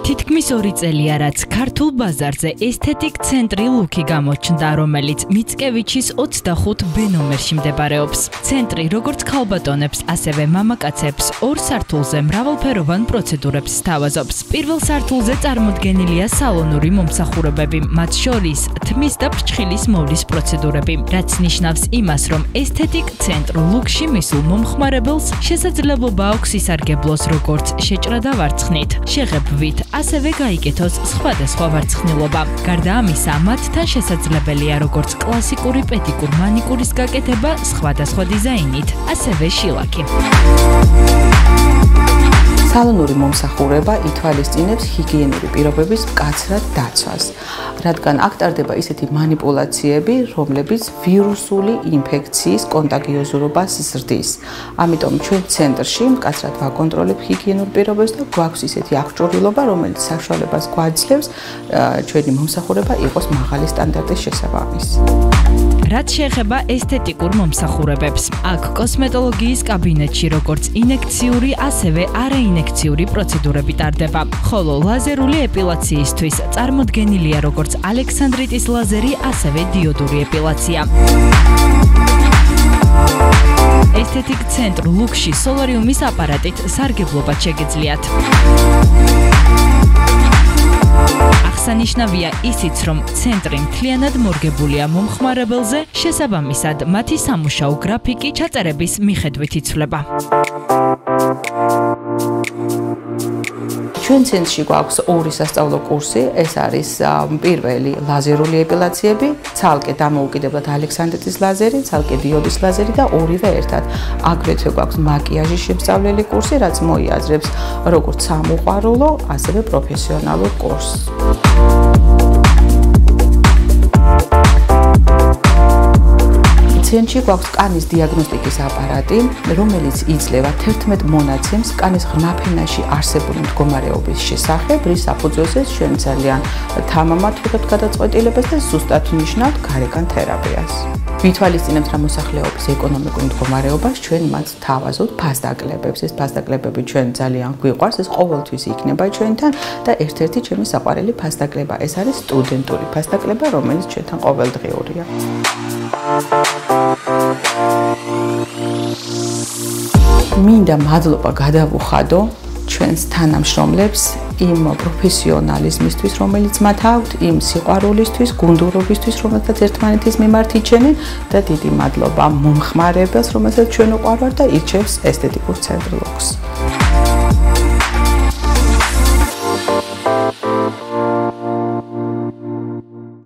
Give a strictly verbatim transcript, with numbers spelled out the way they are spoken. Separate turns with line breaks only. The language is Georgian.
თითქმის ორი წელია, რაც ქართულ ბაზარზე ესთეტიკ ცენტრი ლუკი გამოჩნდა, რომელიც მიცკევიჩის ოცდახუთ ბ ნომერში მდებარეობს. ცენტრი როგორც ქალბატონებს, ასევე მამაკაცებს ორ სართულზე მრავალფეროვან პროცედურებს სთავაზობს. პირველ სართულზე წარმოდგენილია სალონური მომსახურებები, მათ შორის თმის და ფრჩხილის მოვლის პროცედურები, რაც ნიშნავს იმას, რომ ესთეტიკ ცენტრ ლუკში მისულ მომხმარებელს შესაძლებლობა აქვს ისარგებლოს როგორც შეჭრა და ვარცხნით, შეღებვით, ასევე გაიკეთოს სხვადასხვა ვარცხნილობა. გარდა ამისა, მათთან შესაძლებელია როგორც კლასიკური პედიკურ მანიკურის გაკეთება სხვადასხვა დიზაინით, ასევე შილაკი.
სალონური მომსახურება ითვალისწინებს ჰიგიენური პირობების მკაცრად დაცვას, რადგან აქ ტარდება ისეთი манипуляციები, რომლებიც ვირუსული ინფექციის კონტაგიოზურობას ზრდის. ამიტომ ჩვენ ცენტრში მკაცრად ვაკონტროლებთ ჰიგიენურ პირობებს და გვაქვს ისეთი აღჭურვილობა, რომელიც საშუალებას გვაძლევს ჩვენი მომსახურება იყოს მაღალი სტანდარტის შესაბამისი.
რაც შეეხება ესთეტიკურ მომსახურებებს, აქ კოსმეტოლოგიის კაბინეტში როგორც ინექციური, ასევე არაინექციური პროცედურები ტარდება, ხოლო ლაზერული ეპილაციისთვის წარმოდგენილია როგორც ალექსანდრიტის ლაზერი, ასევე დიოდური ეპილაცია. ესთეტიკ ცენტრ ლუკში სოლარიუმის აპარატით სარგებლობად შეგეძლიათ. აღსანიშნავია ისიც, რომ ცენტრი მთლიანად მორგებულია მომხმარებელზე, შესაბამისად, მათი სამუშაო გრაფიკი ჩაწერების მიხედვით იცვლება.
ჩვენ ცენტრში გვაქვს ორი სასწავლო კურსი, ეს არის პირველი ლაზერული ეპილაციები, ცალკე დამოუკიდებლად ალექსანდრიტის ლაზერი, ცალკე დიოდის ლაზერი და ორივე ერთად. აგრეთვე გვაქვს მაკიაჟის შემსწავლელი კურსი, რაც მოიაზრებს როგორც სამოყვარულო, ასევე პროფესიონალურ კურსს. ცენტრში გვაქვს კანის დიაგნოსტიკის აპარატი, რომელიც იძლევა თერთმეტ მონაცემს კანის ღრმა ფენაში არსებული მდგომარეობის შესახებ, რის საფუძველზე ჩვენ ძალიან თამამად ვიღებთ გადაწყვეტილებას და ზუსტად ნიშნავთ გარეგან თერაპიას. ვითვალისწინებთ რა მოსახლეობის ეკონომიკურ მდგომარეობას, ჩვენ მათ თავაზობთ ფასდაკლებებს. ეს ფასდაკლებები ჩვენ ძალიან გვიყვარს, ეს ყოველთვის იქნება ჩვენთან და ერთ-ერთი ჩემი საყვარელი ფასდაკლება, ეს არის სტუდენტური ფასდაკლება, რომელიც ჩვენთან ყოველდღიურია. მინდა მადლობა გადავუხადო ჩვენს თანამშრომლებს იმ პროფესიონალიზმისთვის, რომელიც მათ აქვთ, იმ სიყვარულისთვის, გუნდურობისთვის, რომელსაც ერთმანეთის მიმართ იჩენენ და დიდი მადლობა მომხმარებელს, რომელსაც ჩვენ უყვარვართ და ირჩევს ესთეტიკურ ცენტრ ლუკს.